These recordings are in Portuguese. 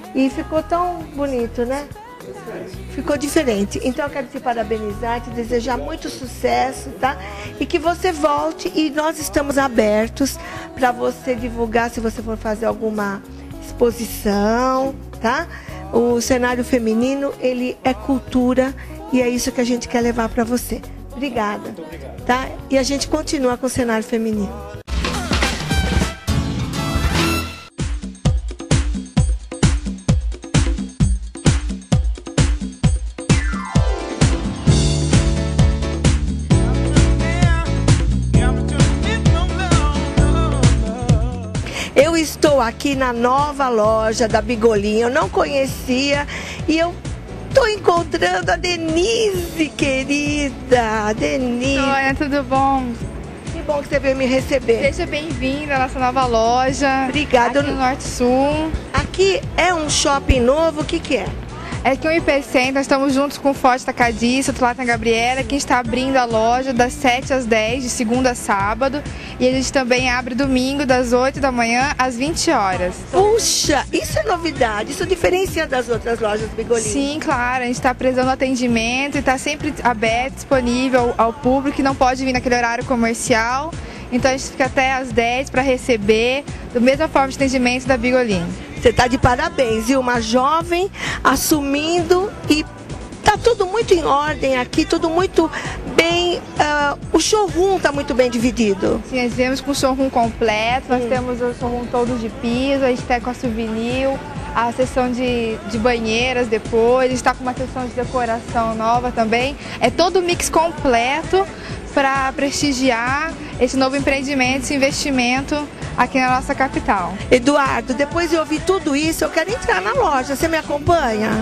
E ficou tão bonito, né? Ficou diferente. Então eu quero te parabenizar, te desejar muito sucesso, tá? E que você volte, e nós estamos abertos para você divulgar, se você for fazer alguma exposição, tá? O cenário feminino, ele é cultura, e é isso que a gente quer levar para você. Obrigada. Tá? E a gente continua com o cenário feminino. Eu estou aqui na nova loja da Bigolim, eu não conhecia e eu estou encontrando a Denise, querida. Denise. Oi, tudo bom? Que bom que você veio me receber. Seja bem-vinda à nossa nova loja. Obrigada. Aqui no Norte Sul. Aqui é um shopping novo, o que que é? É que o IPC, nós estamos juntos com o Forte Atacadista, do lado da Gabriela, que está abrindo a loja das 7 às 10, de segunda a sábado. E a gente também abre domingo, das 8 da manhã às 20 horas. Puxa, isso é novidade, isso diferencia das outras lojas Bigolim. Sim, claro, a gente está prezando o atendimento e está sempre aberto, disponível ao público, que não pode vir naquele horário comercial. Então a gente fica até às 10 para receber, da mesma forma de atendimento da Bigolim. Você está de parabéns, viu? Uma jovem assumindo, e tá tudo muito em ordem aqui, tudo muito bem. O showroom está muito bem dividido. Sim, nós viemos com o showroom completo, nós temos o showroom todo de piso, a gente está com a souvenir, a seção de banheiras depois, a gente está com uma seção de decoração nova também. É todo o mix completo para prestigiar esse novo empreendimento, esse investimento aqui na nossa capital. Eduardo, depois de ouvir tudo isso, eu quero entrar na loja. Você me acompanha?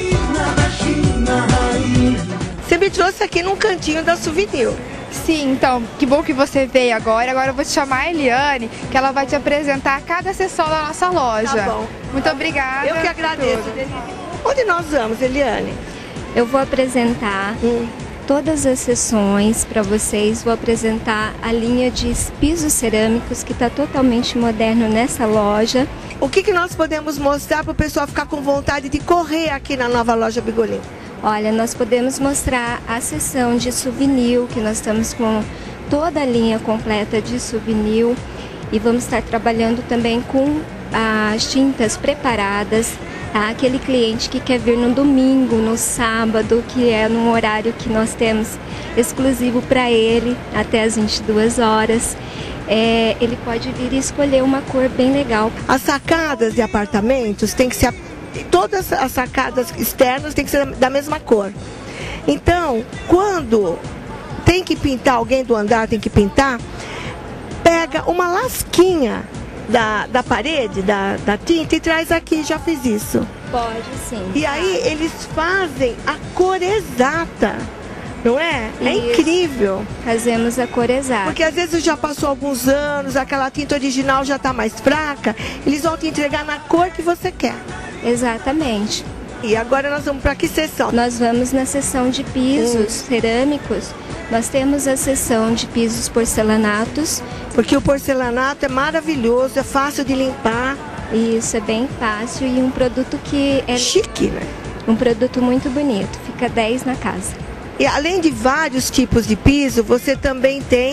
Você me trouxe aqui num cantinho da souvenir. Sim, então, que bom que você veio agora. Agora eu vou te chamar a Eliane, que ela vai te apresentar cada seção da nossa loja. Tá bom. Muito obrigada. Eu que agradeço. Onde nós vamos, Eliane? Eu vou apresentar todas as sessões para vocês. Vou apresentar a linha de pisos cerâmicos, que está totalmente moderno nessa loja. O que nós podemos mostrar para o pessoal ficar com vontade de correr aqui na nova loja Bigolim? Olha, nós podemos mostrar a seção de souvenir, que nós estamos com toda a linha completa de souvenir, e vamos estar trabalhando também com as tintas preparadas. Tá? Aquele cliente que quer vir no domingo, no sábado, que é num horário que nós temos exclusivo para ele, até as 22 horas, ele pode vir e escolher uma cor bem legal. As sacadas de apartamentos tem que ser, todas as sacadas externas tem que ser da mesma cor. Então, quando tem que pintar, alguém do andar tem que pintar, pega uma lasquinha da parede, da tinta, e traz aqui. Já fiz isso. Pode sim. E aí eles fazem a cor exata, não é? É incrível. Fazemos a cor exata. Porque às vezes já passou alguns anos, aquela tinta original já está mais fraca, eles vão te entregar na cor que você quer. Exatamente. E agora nós vamos para que seção? Nós vamos na seção de pisos cerâmicos. Nós temos a seção de pisos porcelanatos. Porque o porcelanato é maravilhoso, é fácil de limpar. Isso, é bem fácil, e um produto que é chique, né? Um produto muito bonito, fica 10 na casa. E além de vários tipos de piso, você também tem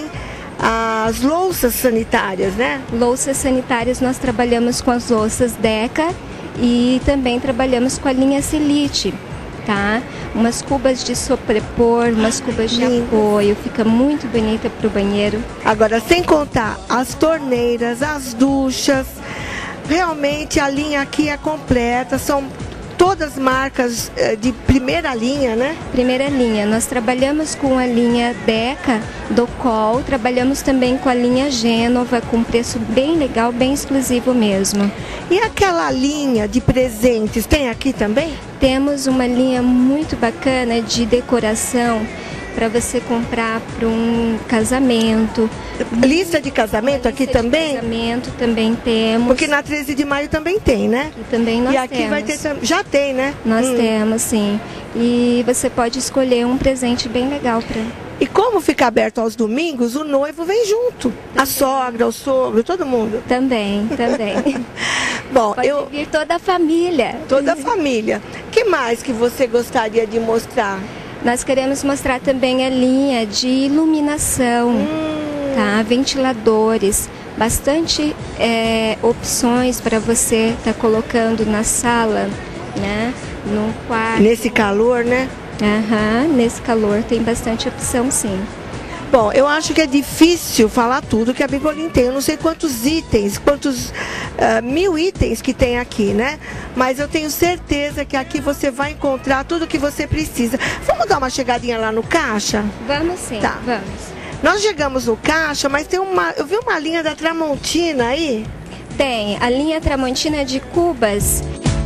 as louças sanitárias, né? Louças sanitárias, nós trabalhamos com as louças Deca e também trabalhamos com a linha Celite, tá? Umas cubas de sobrepor, umas cubas de apoio, fica muito bonita para o banheiro. Agora, sem contar as torneiras, as duchas, realmente a linha aqui é completa, são todas marcas de primeira linha, né? Primeira linha. Nós trabalhamos com a linha Deca do Col, trabalhamos também com a linha Gênova, com preço bem legal, bem exclusivo mesmo. E aquela linha de presentes, tem aqui também? Temos uma linha muito bacana de decoração para você comprar para um casamento. Lista de casamento aqui também? Casamento também temos. Porque na 13 de maio também tem, né? E também nós temos. E aqui vai ter, já tem, né? Nós temos, sim. E você pode escolher um presente bem legal para... E como fica aberto aos domingos, o noivo vem junto. A sogra, o sogro, todo mundo. Também. Bom, Pode vir toda a família. Toda a família. O que mais que você gostaria de mostrar? Nós queremos mostrar também a linha de iluminação, tá? Ventiladores, bastante opções para você estar colocando na sala, né? No quarto. Nesse calor, né? Nesse calor tem bastante opção, sim. Bom, eu acho que é difícil falar tudo que a Bigolim tem. Eu não sei quantos itens, quantos 1000 itens que tem aqui, né? Mas eu tenho certeza que aqui você vai encontrar tudo que você precisa. Vamos dar uma chegadinha lá no caixa? Vamos sim, tá. Vamos. Nós chegamos no caixa, mas tem eu vi uma linha da Tramontina aí? Tem, a linha Tramontina de cubas.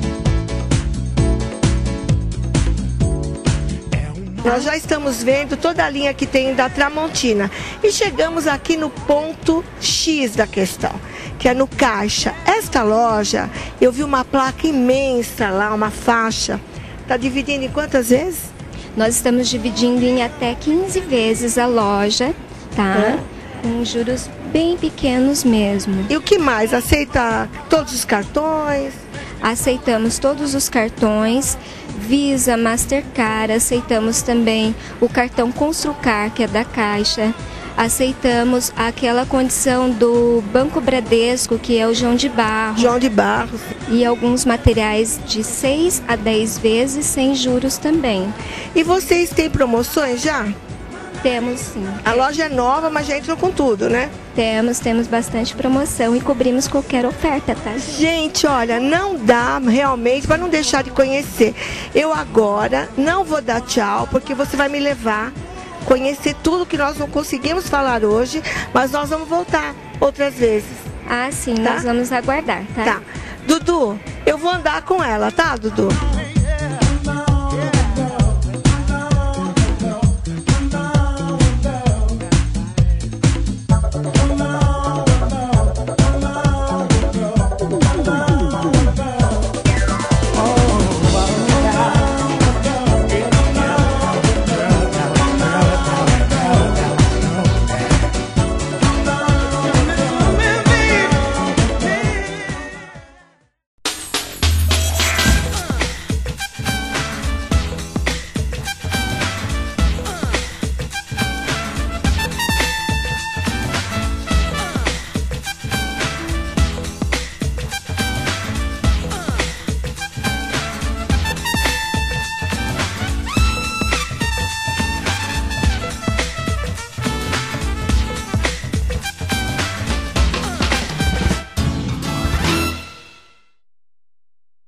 Nós já estamos vendo toda a linha que tem da Tramontina. E chegamos aqui no ponto X da questão, que é no caixa. Esta loja, eu vi uma placa imensa lá, uma faixa. Está dividindo em quantas vezes? Nós estamos dividindo em até 15 vezes a loja, tá? Com juros bem pequenos mesmo. E o que mais? Aceita todos os cartões? Aceitamos todos os cartões, Visa, Mastercard, aceitamos também o cartão Construcar, que é da Caixa. Aceitamos aquela condição do Banco Bradesco, que é o João de Barro. João de Barro. E alguns materiais de 6 a 10 vezes sem juros também. E vocês têm promoções já? Temos sim. A loja é nova, mas já entrou com tudo, né? Temos bastante promoção e cobrimos qualquer oferta, tá? Gente, olha, não dá realmente para não deixar de conhecer. Eu agora não vou dar tchau, porque você vai me levar a conhecer tudo que nós não conseguimos falar hoje, mas nós vamos voltar outras vezes. Ah, sim, tá? Nós vamos aguardar, tá? Tá. Dudu, eu vou andar com ela, tá, Dudu?